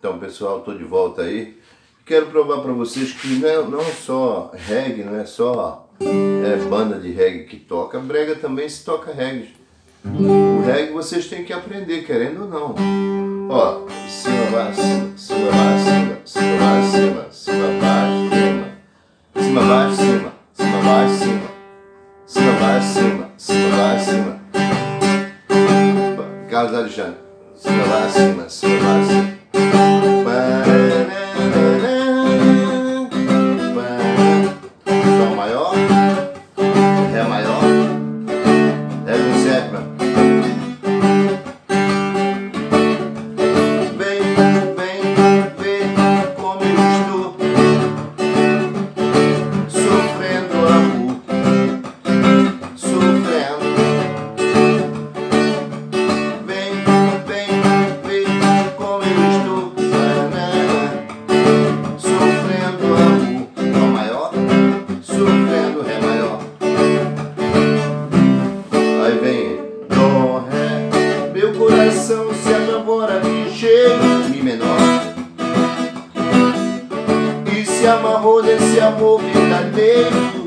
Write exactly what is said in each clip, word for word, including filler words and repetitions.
Então, pessoal, estou de volta aí. Quero provar para vocês que não é não só reggae, não é só é, banda de reggae que toca, brega também se toca reggae. O reggae vocês têm que aprender, querendo ou não. Ó, cima, baixo, cima, baixo, cima, cima, baixo, cima, cima, baixo, cima, cima, baixo, cima, cima, baixo, cima, cima, baixo, cima, cima, baixo, cima. Carlos Alexandre, cima, baixo, cima, cima, baixo, cima. Sol maior, Ré maior, Ré com sétima. Vem, vem, vem como eu estou sofrendo amor, sofrendo. Vem, vem, vem como eu estou sofrendo amor. Sol maior, sofrendo Ré maior. Aí vem Dó, Ré. Meu coração se apavora ligeiro, Mi menor, e se amarrou nesse amor verdadeiro.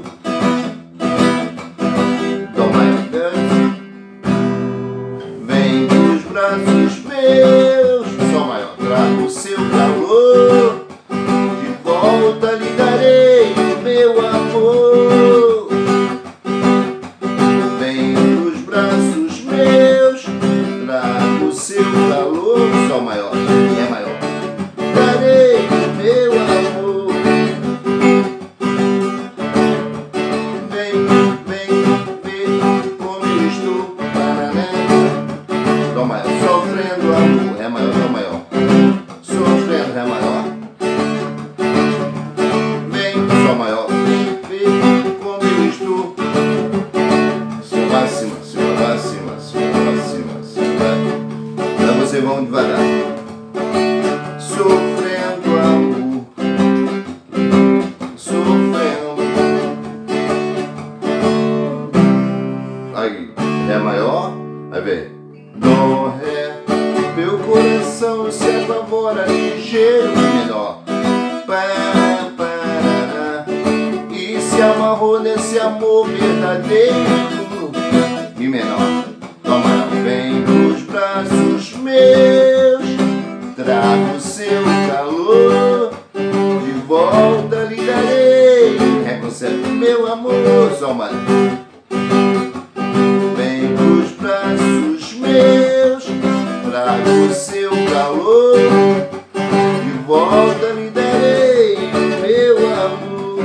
Dó maior. Vem dos braços meus, Sol maior. Trago o seu calor, de volta lhe darei o meu amor. Vem dos braços meus, trago o seu calor, Sol maior, Ré maior, darei o meu amor. Vem, vem, vem como eu estou, paraná. Dó maior, sofrendo amor, Ré maior, Dó maior, sofrendo Ré maior. Vem, Sol maior, vem como eu estou. Cima pra cima, cima pra cima, cima pra cima, cima pra... Agora vocês vão devagar. Sofrendo amor, sofrendo. Aí, Ré maior, aí vem Dó, Ré. Meu coração se apavora ligeiro, Mi menor, pá, pá, e se amarrou nesse amor verdadeiro, Mi menor, Dó maior. Vem dos braços meus, trago seu calor, de volta lhe darei, recebe meu amor, Sol maior. Vem dos braços meus, trago seu calor, de volta lhe darei meu amor.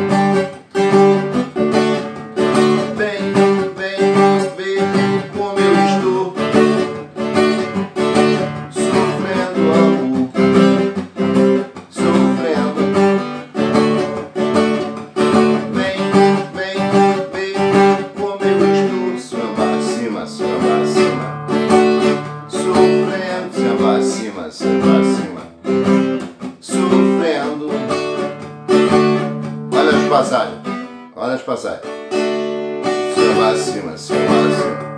Vem, vem, vem como eu estou sofrendo amor, sofrendo. Vem, vem, vem como eu estou, cima pra cima, cima pra cima, sofrendo, cima pra cima, cima pra cima, sofrendo. Olha as passagens, olha as passagens. Cima pra cima, cima pra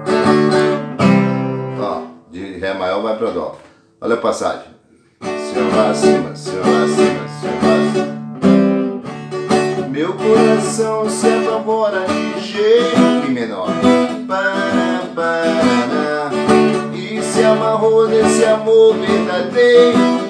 cima. Ó, de Ré maior vai pra Dó. Olha a passagem. Cima pra cima, cima pra cima, cima pra cima. Meu coração se apavora ligeiro, Mi menor, para, para, e se amarrou nesse amor verdadeiro.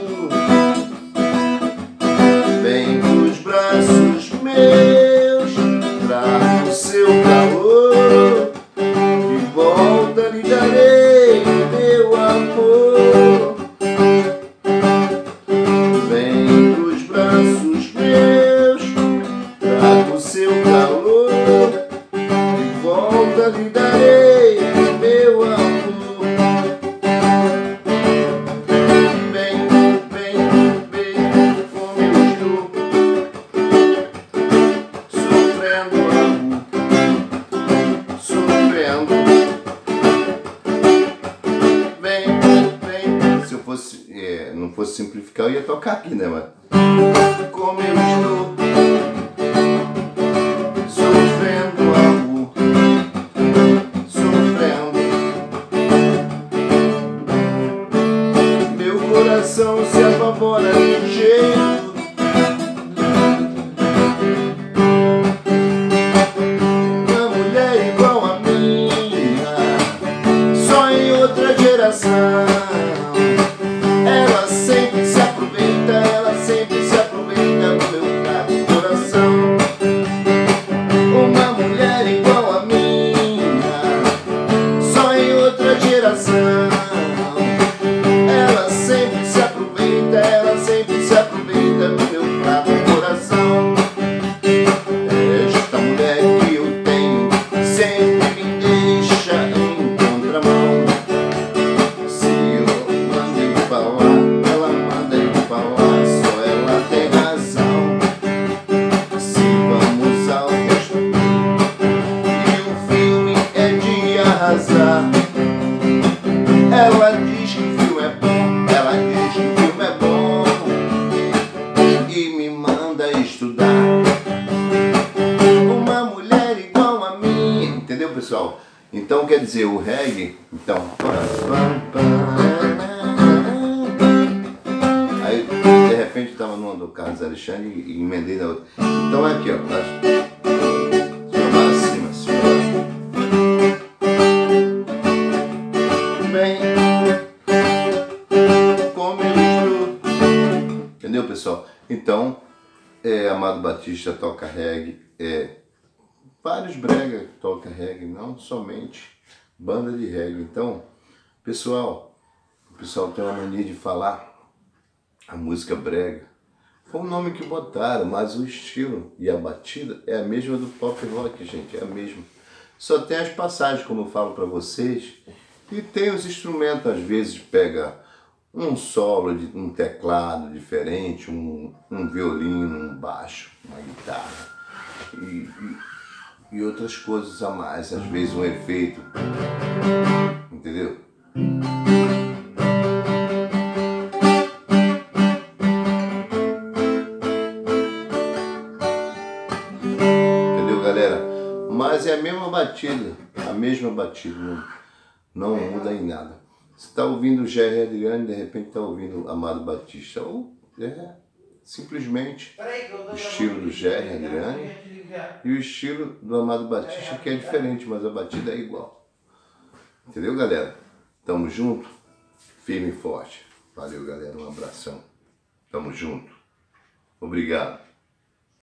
Vem dos braços meus, trago o seu calor, de volta lhe darei meu amor. Vem dos braços meus, trago o seu calor, de volta lhe darei meu amor. Vem, vem, vem como eu estou sofrendo amor, sofrendo. Vem, vem. Se eu fosse, é, não fosse simplificar, eu ia tocar aqui, né, mano? Como eu estou sofrendo amor, sofrendo. Meu coração se apavora ligeiro. Uma mulher igual a minha, só em outra geração. Ela sempre se aproveita, ela sempre se aproveita do meu fraco coração. Uma mulher igual a minha, só em outra geração. Ela sempre se aproveita, ela sempre se aproveita do meu fraco coração. Esta mulher que eu tenho sempre me deixa em contramão. Se eu mando ele falar, ela manda ele falar, só ela tem razão. Se vamos ao texto e o filme é de arrasar, ela diz que o filme é bom, ela diz que o filme é bom e me manda estudar. Uma mulher igual a mim, entendeu, pessoal? Então quer dizer, o reggae, então aí de repente eu tava numa do Carlos Alexandre e emendei na outra. Então é aqui, ó, pra cima, assim, bem como eu estou. Entendeu, pessoal? Então, é, Amado Batista toca reggae, é, vários brega toca reggae, não somente banda de reggae. Então, pessoal, o pessoal tem uma mania de falar a música brega. Foi o nome que botaram, mas o estilo e a batida é a mesma do pop rock, gente, é a mesma. Só tem as passagens, como eu falo para vocês, e tem os instrumentos, às vezes pega um solo de um teclado diferente, um, um violino, um baixo, uma guitarra e, e, e outras coisas a mais, às vezes um efeito, entendeu? Entendeu, galera? Mas é a mesma batida, a mesma batida, não, não muda em nada. Você está ouvindo o Gerry Adriane, de repente está ouvindo Amado Batista, ou é simplesmente o estilo do Gerry Adriane e o estilo do Amado Batista, que é diferente, mas a batida é igual. Entendeu, galera? Tamo junto, firme e forte. Valeu, galera, um abração. Tamo junto. Obrigado.